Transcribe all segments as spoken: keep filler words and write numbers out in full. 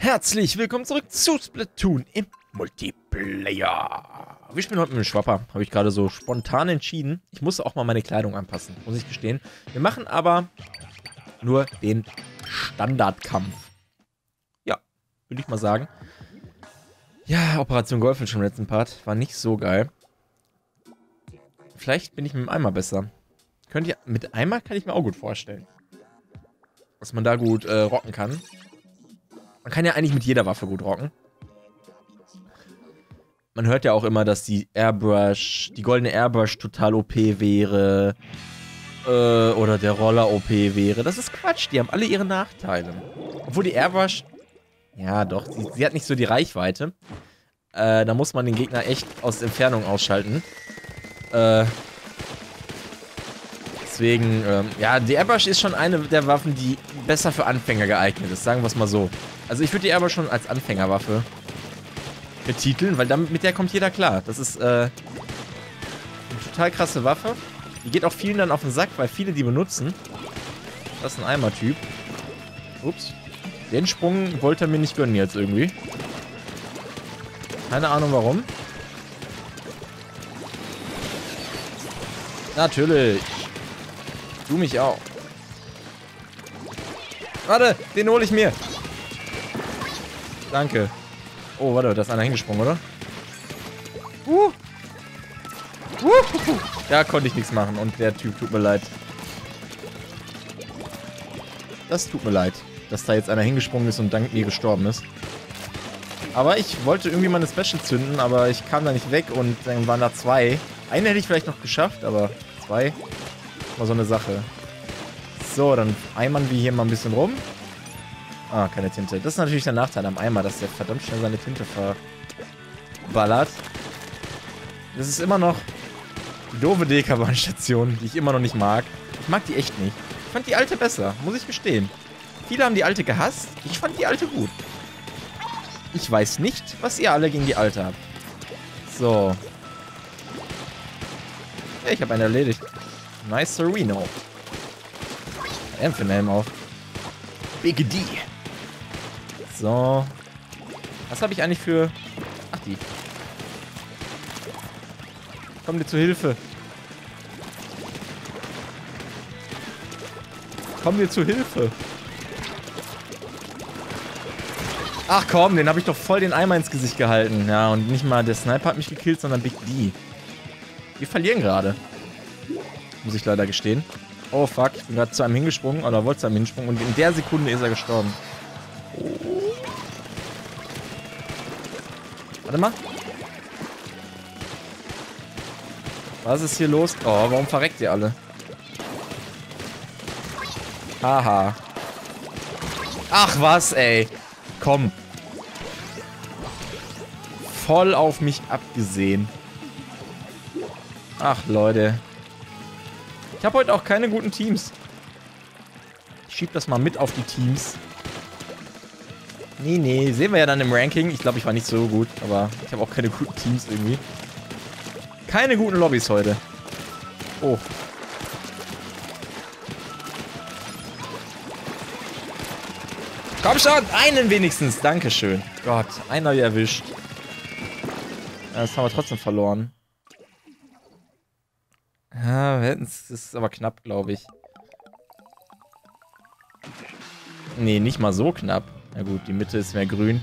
Herzlich willkommen zurück zu Splatoon im Multiplayer. Wir spielen heute mit dem Schwapper, habe ich gerade so spontan entschieden. Ich musste auch mal meine Kleidung anpassen, muss ich gestehen. Wir machen aber nur den Standardkampf. Ja, würde ich mal sagen. Ja, Operation Golfen schon im letzten Part war nicht so geil. Vielleicht bin ich mit dem Eimer besser. Könnt ihr, mit Eimer kann ich mir auch gut vorstellen. Dass man da gut äh, rocken kann. Man kann ja eigentlich mit jeder Waffe gut rocken. Man hört ja auch immer, dass die Airbrush, die goldene Airbrush total O P wäre. Äh, oder der Roller O P wäre. Das ist Quatsch, die haben alle ihre Nachteile. Obwohl die Airbrush, ja doch, sie, sie hat nicht so die Reichweite. Äh, da muss man den Gegner echt aus Entfernung ausschalten. Äh, deswegen, ähm, ja, die Airbrush ist schon eine der Waffen, die besser für Anfänger geeignet ist, sagen wir es mal so. Also ich würde die Airbrush schon als Anfängerwaffe betiteln, weil damit, mit der kommt jeder klar. Das ist, äh, eine total krasse Waffe. Die geht auch vielen dann auf den Sack, weil viele die benutzen. Das ist ein Eimer-Typ. Ups. Den Sprung wollte er mir nicht gönnen jetzt irgendwie. Keine Ahnung warum. Natürlich. Du mich auch. Warte, den hole ich mir. Danke. Oh, warte, da ist einer hingesprungen, oder? Uh. Uh. Da konnte ich nichts machen und der Typ tut mir leid. Das tut mir leid, dass da jetzt einer hingesprungen ist und dank mir gestorben ist. Aber ich wollte irgendwie meine Special zünden, aber ich kam da nicht weg und dann waren da zwei. Eine hätte ich vielleicht noch geschafft, aber zwei war so eine Sache. So, dann eimern wir hier mal ein bisschen rum. Ah, keine Tinte. Das ist natürlich der Nachteil am Eimer, dass der verdammt schnell seine Tinte verballert. Das ist immer noch die doofe D K-Bahn-Station, die ich immer noch nicht mag. Ich mag die echt nicht. Ich fand die alte besser, muss ich gestehen. Viele haben die alte gehasst. Ich fand die alte gut. Ich weiß nicht, was ihr alle gegen die alte habt. So. Hey, ich habe einen erledigt. Nice Sereno. Er hat einen Helm auf. Big D. So. Was habe ich eigentlich für... Ach, die. Komm dir zu Hilfe. Komm dir zu Hilfe. Ach komm, den habe ich doch voll den Eimer ins Gesicht gehalten. Ja, und nicht mal der Sniper hat mich gekillt, sondern Big D. Wir verlieren gerade. Muss ich leider gestehen. Oh fuck, ich bin gerade zu einem hingesprungen, oder wollte zu einem hingesprungen und in der Sekunde ist er gestorben. Oh. Warte mal. Was ist hier los? Oh, warum verreckt ihr alle? Haha. Ach was, ey. Komm. Voll auf mich abgesehen. Ach, Leute. Ich habe heute auch keine guten Teams. Ich schieb das mal mit auf die Teams. Nee, nee. Sehen wir ja dann im Ranking. Ich glaube, ich war nicht so gut, aber ich habe auch keine guten Teams irgendwie. Keine guten Lobbys heute. Oh. Komm schon, einen wenigstens. Dankeschön. Gott, einer erwischt. Ja, das haben wir trotzdem verloren. Ja, wir hätten es. Das ist aber knapp, glaube ich. Nee, nicht mal so knapp. Na gut, die Mitte ist mehr grün.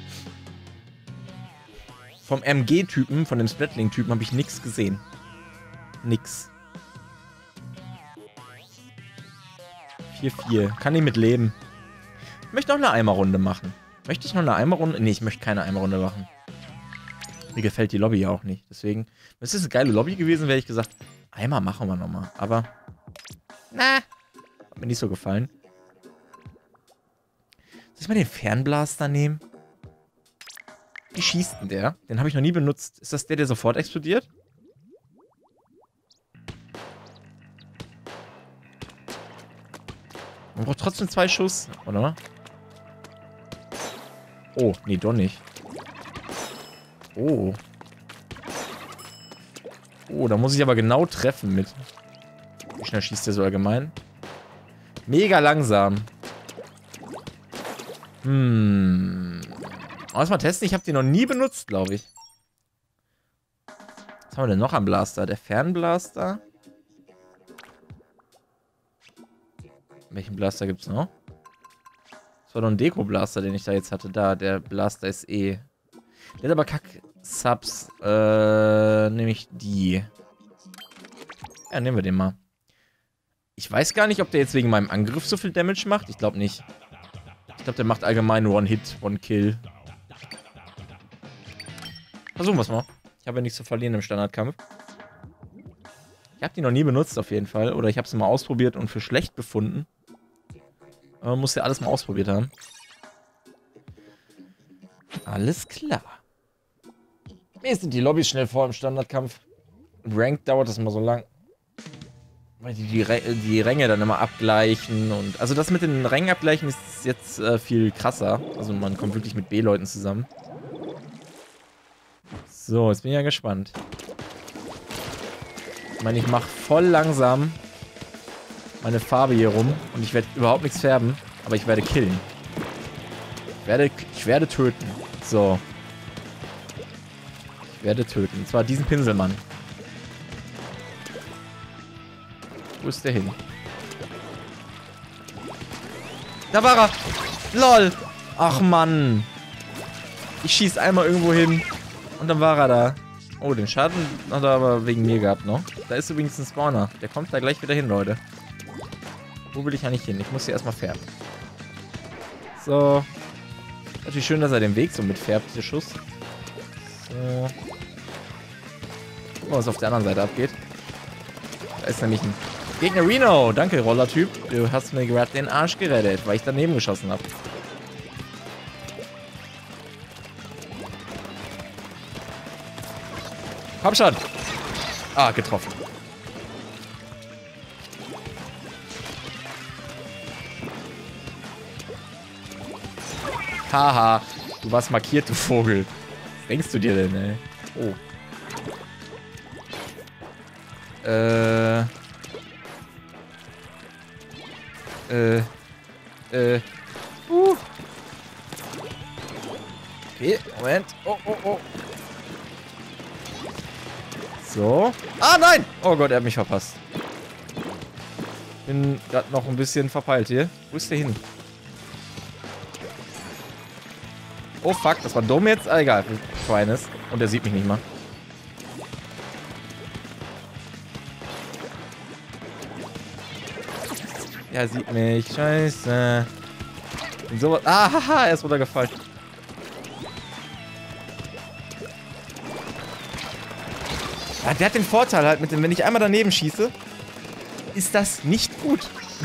Vom M G-Typen, von dem Splatling-Typen, habe ich nichts gesehen. Nix. vier vier. Kann ich mit leben. Ich möchte noch eine Eimerrunde machen. Möchte ich noch eine Eimerrunde? Nee, ich möchte keine Eimerrunde machen. Mir gefällt die Lobby ja auch nicht. Deswegen, wenn es eine geile Lobby gewesen wäre, hätte ich gesagt, Eimer machen wir nochmal. Aber, na, hat mir nicht so gefallen. Soll ich mal den Fernblaster nehmen? Wie schießt denn der? Den habe ich noch nie benutzt. Ist das der, der sofort explodiert? Man braucht trotzdem zwei Schuss, oder? Oh, nee, doch nicht. Oh. Oh, da muss ich aber genau treffen mit. Wie schnell schießt der so allgemein? Mega langsam. Hm. Lass mal testen, ich habe die noch nie benutzt, glaube ich. Was haben wir denn noch am Blaster? Der Fernblaster. Welchen Blaster gibt's noch? Das war doch ein Deko-Blaster, den ich da jetzt hatte. Da, der Blaster ist eh. Der hat aber Kack-Subs. Äh, nehme ich die. Ja, nehmen wir den mal. Ich weiß gar nicht, ob der jetzt wegen meinem Angriff so viel Damage macht. Ich glaube nicht. Ich glaube, der macht allgemein One-Hit, One-Kill. Versuchen wir es mal. Ich habe ja nichts zu verlieren im Standardkampf. Ich habe die noch nie benutzt auf jeden Fall. Oder ich habe sie mal ausprobiert und für schlecht befunden. Aber man muss ja alles mal ausprobiert haben. Alles klar. Mir sind die Lobbys schnell vor im Standardkampf. Im Rank dauert das immer so lang. Weil die, die, die Ränge dann immer abgleichen und... Also das mit den Rängen abgleichen ist jetzt äh, viel krasser. Also man kommt wirklich mit B-Leuten zusammen. So, jetzt bin ich ja gespannt. Ich meine, ich mache voll langsam meine Farbe hier rum und ich werde überhaupt nichts färben, aber ich werde killen. Ich werde, ich werde töten. So. Ich werde töten. Und zwar diesen Pinselmann. Wo ist der hin? Da war er! LOL! Ach Mann! Ich schieß einmal irgendwo hin und dann war er da. Oh, den Schaden hat er aber wegen mir gehabt noch. Da ist übrigens ein Spawner. Der kommt da gleich wieder hin, Leute. Wo will ich eigentlich hin? Ich muss hier erstmal färben. So. Natürlich schön, dass er den Weg so mitfärbt, der Schuss. So. Guck mal, was auf der anderen Seite abgeht. Da ist nämlich ein Gegner Reno. Danke, Rollertyp. Du hast mir gerade den Arsch gerettet, weil ich daneben geschossen habe. Komm schon. Ah, getroffen. Haha, du warst markiert, du Vogel. Was denkst du dir denn, ey? Oh. Äh. Äh. Äh. Uh. Okay, Moment. Oh, oh, oh. So. Ah, nein! Oh Gott, er hat mich verpasst. Bin gerade noch ein bisschen verpeilt hier. Wo ist der hin? Oh fuck, das war dumm jetzt. Ah, egal, Schweines. Und er sieht mich nicht mal. Er sieht mich. Scheiße. Und sowas. Ah, haha, er ist runtergefallen. Ja, der hat den Vorteil halt mit dem, wenn ich einmal daneben schieße, ist das nicht gut.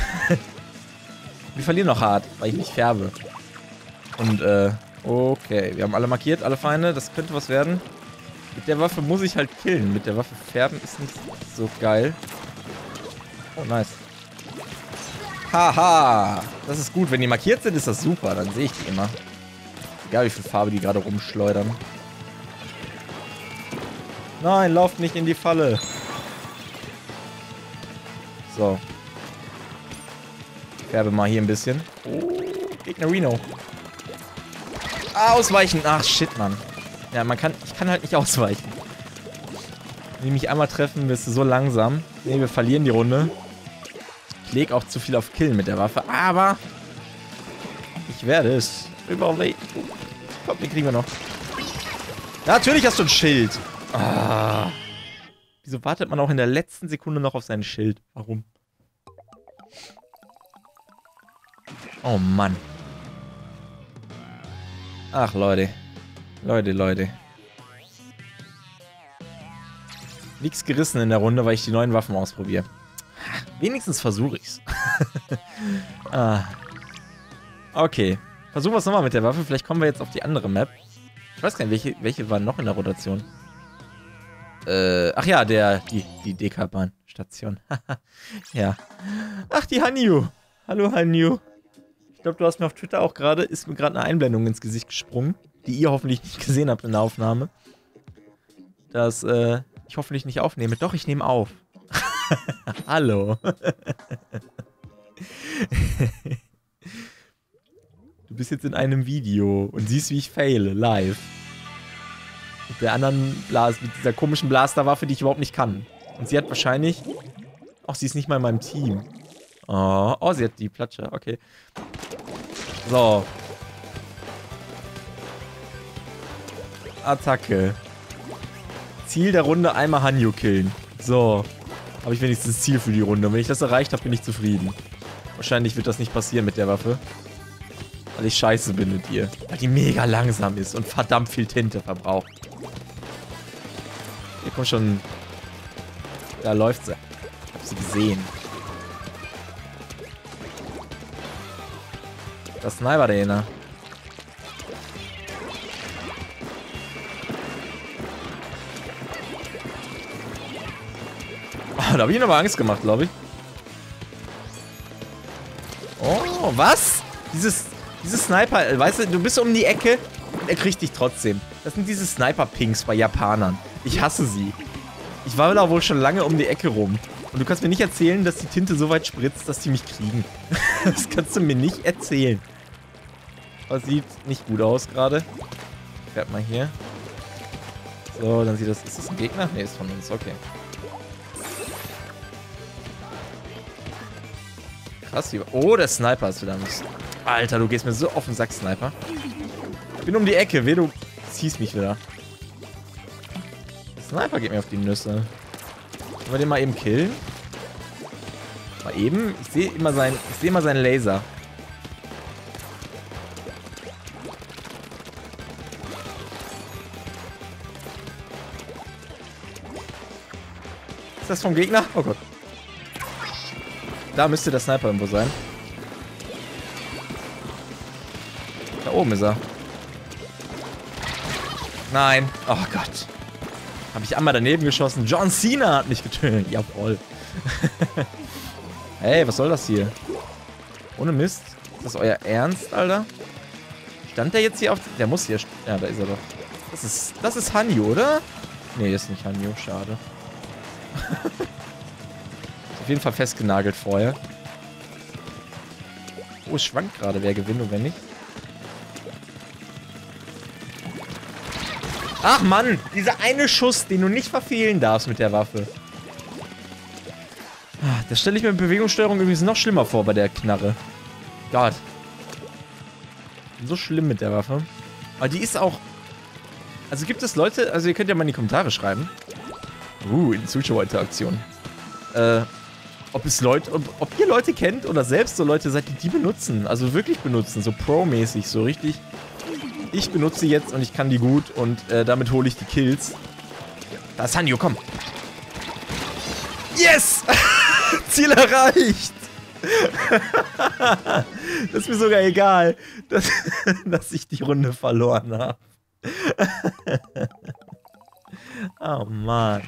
Wir verlieren noch hart, weil ich nicht färbe. Und, äh, okay. Wir haben alle markiert, alle Feinde. Das könnte was werden. Mit der Waffe muss ich halt killen. Mit der Waffe färben ist nicht so geil. Oh, nice. Haha. Das ist gut. Wenn die markiert sind, ist das super. Dann sehe ich die immer. Egal, wie viel Farbe die gerade rumschleudern. Nein, lauft nicht in die Falle. So. Ich färbe mal hier ein bisschen. Oh, Gegner Reno. Ausweichen. Ach, shit, Mann. Ja, man kann, ich kann halt nicht ausweichen. Wenn die mich einmal treffen, bist du so langsam. Ne, wir verlieren die Runde. Ich lege auch zu viel auf Killen mit der Waffe, aber ich werde es überleben. Komm, den kriegen wir noch. Natürlich hast du ein Schild. Ah. Wieso wartet man auch in der letzten Sekunde noch auf sein Schild? Warum? Oh Mann. Ach, Leute. Leute, Leute. Nichts gerissen in der Runde, weil ich die neuen Waffen ausprobiere. Wenigstens versuche ich's. Ah. Okay. Versuchen wir es nochmal mit der Waffe. Vielleicht kommen wir jetzt auf die andere Map. Ich weiß gar nicht, welche, welche waren noch in der Rotation? Äh, ach ja, der, die, die D K-Bahn-Station. Ja. Ach, die Hanyu. Hallo, Hanyu. Ich glaube, du hast mir auf Twitter auch gerade, ist mir gerade eine Einblendung ins Gesicht gesprungen, die ihr hoffentlich nicht gesehen habt in der Aufnahme. Dass, äh, ich hoffentlich nicht aufnehme. Doch, ich nehme auf. Hallo. Du bist jetzt in einem Video und siehst, wie ich faile, live. Mit der anderen Blase, mit dieser komischen Blasterwaffe, die ich überhaupt nicht kann. Und sie hat wahrscheinlich... Ach, sie ist nicht mal in meinem Team. Oh, oh, sie hat die Platsche, okay. So. Attacke. Ziel der Runde, einmal Hanjo killen. So. Habe ich wenigstens Ziel für die Runde. Und wenn ich das erreicht habe, bin ich zufrieden. Wahrscheinlich wird das nicht passieren mit der Waffe. Weil ich scheiße bin mit ihr. Weil die mega langsam ist und verdammt viel Tinte verbraucht. Hier kommt schon... Da läuft sie. Ich hab sie gesehen. Das Sniper der Jena. Oh, da hab ich ihn aber Angst gemacht, glaube ich. Oh, was? Dieses, dieses Sniper, weißt du, du bist um die Ecke und er kriegt dich trotzdem. Das sind diese Sniper-Pings bei Japanern. Ich hasse sie. Ich war da wohl schon lange um die Ecke rum. Und du kannst mir nicht erzählen, dass die Tinte so weit spritzt, dass die mich kriegen. Das kannst du mir nicht erzählen. Das sieht nicht gut aus gerade. Ich werd mal hier. So, dann sieht das... Ist das ein Gegner? Ne, ist von uns. Okay. Krass, wie... Oh, der Sniper ist wieder nicht... Alter, du gehst mir so auf den Sack, Sniper. Ich bin um die Ecke, weh, du ziehst mich wieder. Der Sniper geht mir auf die Nüsse. Wollen wir den mal eben killen? Mal eben? Ich sehe immer sein... Ich sehe immer seinen Laser. Ist das vom Gegner? Oh Gott. Da müsste der Sniper irgendwo sein. Da oben ist er. Nein. Oh Gott. Habe ich einmal daneben geschossen. John Cena hat mich getötet. Jawohl. Hey, was soll das hier? Ohne Mist. Ist das euer Ernst, Alter? Stand der jetzt hier auf... Der muss hier... Ja, da ist er doch. Das ist... Das ist Hanjo, oder? Nee, das ist nicht Hanjo. Schade. Ist auf jeden Fall festgenagelt vorher. Oh, es schwankt gerade, wer gewinnt und wer nicht. Ach Mann, dieser eine Schuss, den du nicht verfehlen darfst mit der Waffe. Das stelle ich mir mit Bewegungssteuerung übrigens noch schlimmer vor bei der Knarre. Gott. So schlimm mit der Waffe. Aber die ist auch... Also gibt es Leute, also ihr könnt ja mal in die Kommentare schreiben. Uh, in Zuschauerinteraktion. Äh, ob es Leute, ob, ob ihr Leute kennt oder selbst so Leute seid, die die benutzen. Also wirklich benutzen, so Pro-mäßig, so richtig. Ich benutze sie jetzt und ich kann die gut und äh, damit hole ich die Kills. Da ist Hanjo, komm. Yes! Ziel erreicht! Das ist mir sogar egal, dass, dass ich die Runde verloren habe. Oh Mann.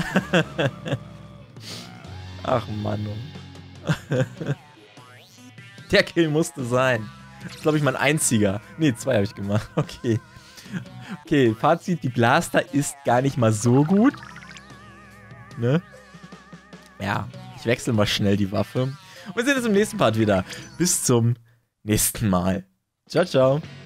Ach Mann. Der Kill musste sein. Das ist, glaube ich, mein einziger. Ne, zwei habe ich gemacht. Okay. Okay, Fazit, die Blaster ist gar nicht mal so gut. Ne? Ja, ich wechsle mal schnell die Waffe. Und wir sehen uns im nächsten Part wieder. Bis zum nächsten Mal. Ciao, ciao.